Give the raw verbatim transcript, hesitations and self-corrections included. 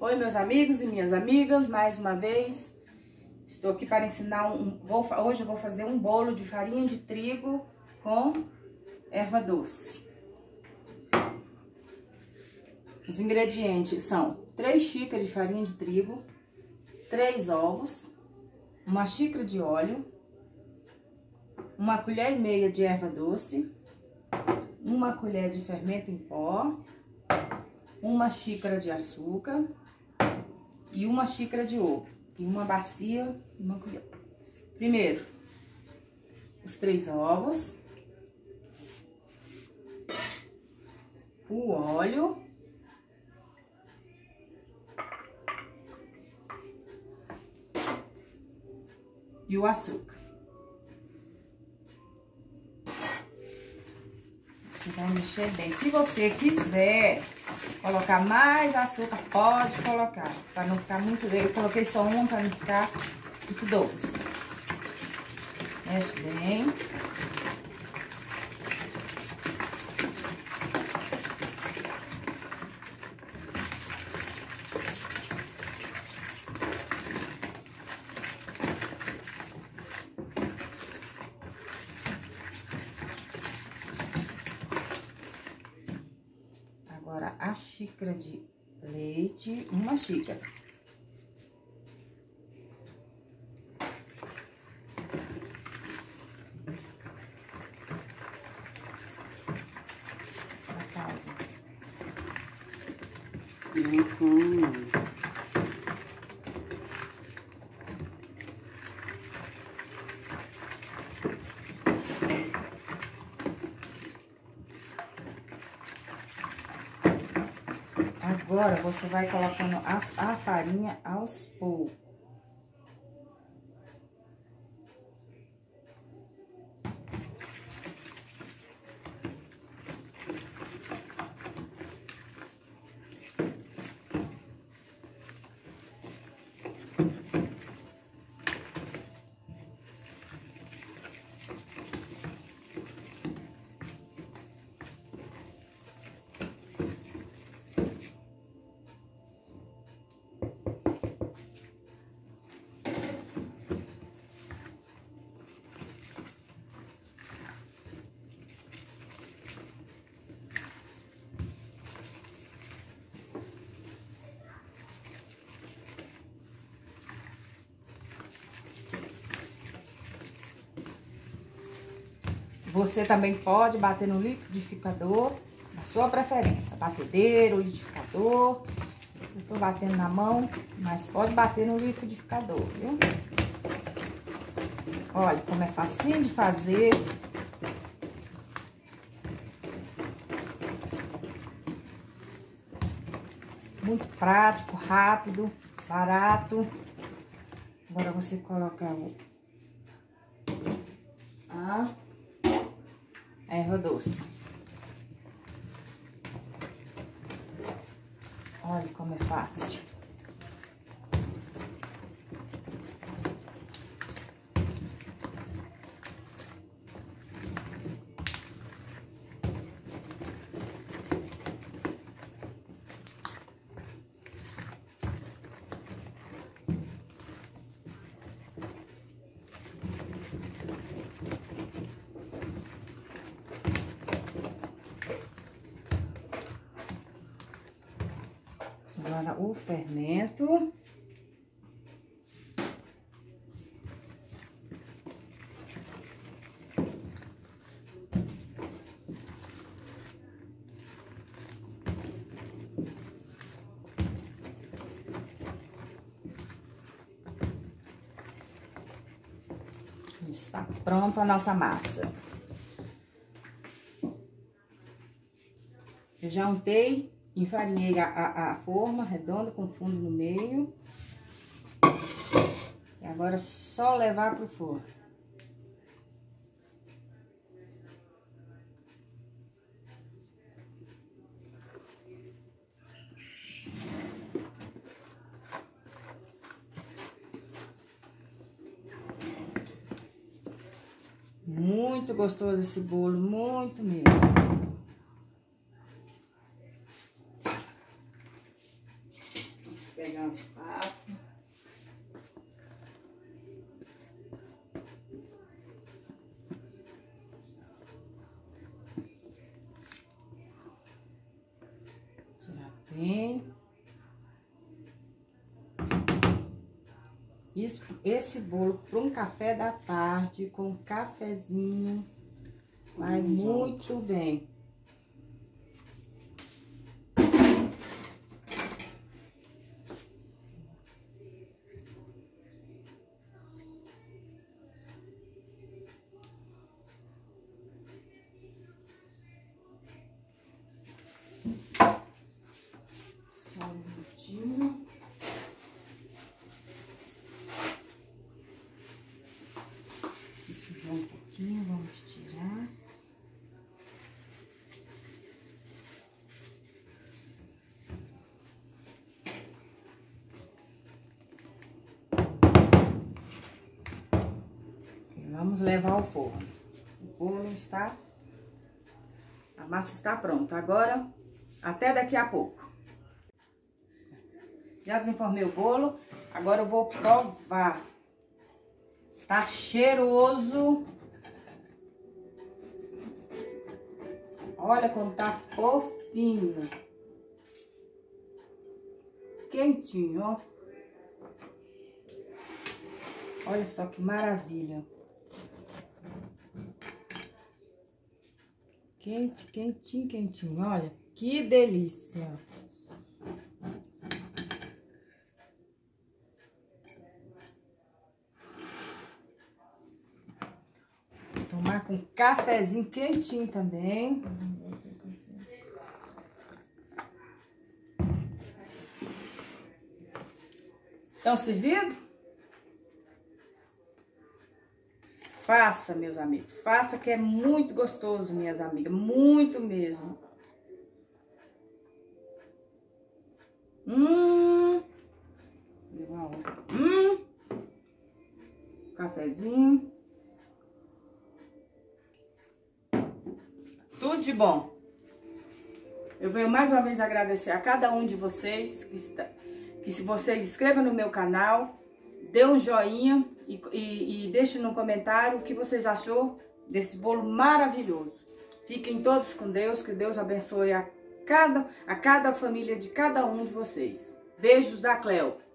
Oi, meus amigos e minhas amigas, mais uma vez estou aqui para ensinar um... Vou, hoje eu vou fazer um bolo de farinha de trigo com erva doce. Os ingredientes são três xícaras de farinha de trigo, três ovos, uma xícara de óleo, uma colher e meia de erva doce, uma colher de fermento em pó, uma xícara de açúcar e uma xícara de ovo, e uma bacia e uma colher. Primeiro, os três ovos, o óleo, e o açúcar. Você vai mexer bem. Se você quiser colocar mais açúcar, pode colocar, para não ficar muito... Eu coloquei só um para não ficar muito doce. Mexe bem. Agora, a xícara de leite, uma xícara. Uhum. Agora, você vai colocando a, a farinha aos poucos. Você também pode bater no liquidificador, na sua preferência, batedeira, liquidificador. Eu tô batendo na mão, mas pode bater no liquidificador, viu? Olha como é facinho de fazer. Muito prático, rápido, barato. Agora você coloca o... Ah... erva doce. Olha como é fácil. Agora, o fermento. Está pronta a nossa massa. Eu já untei. Enfarinhei a, a, a forma redonda com fundo no meio. E agora é só levar pro forno. Muito gostoso esse bolo, muito mesmo. pegar um espátula. Tirar bem. Isso, esse bolo para um café da tarde com um cafezinho vai hum, muito gente. bem. Só um minutinho. Sujou um pouquinho, vamos tirar. E vamos levar ao forno. O bolo está... A massa está pronta. Agora, até daqui a pouco. Já desenformei o bolo. Agora eu vou provar. Tá cheiroso. Olha como tá fofinho. Quentinho, ó. Olha só que maravilha. Quente, quentinho, quentinho. Olha, que delícia. Tomar com cafezinho quentinho também. Estão servidos? Faça, meus amigos. Faça que é muito gostoso, minhas amigas. Muito mesmo. Hum. Hum. Cafezinho. Tudo de bom. Eu venho mais uma vez agradecer a cada um de vocês que, está, que se vocês inscrevam no meu canal, dê um joinha e, e, e deixe no comentário o que vocês achou desse bolo maravilhoso. Fiquem todos com Deus, que Deus abençoe a cada, a cada família de cada um de vocês. Beijos da Cleo.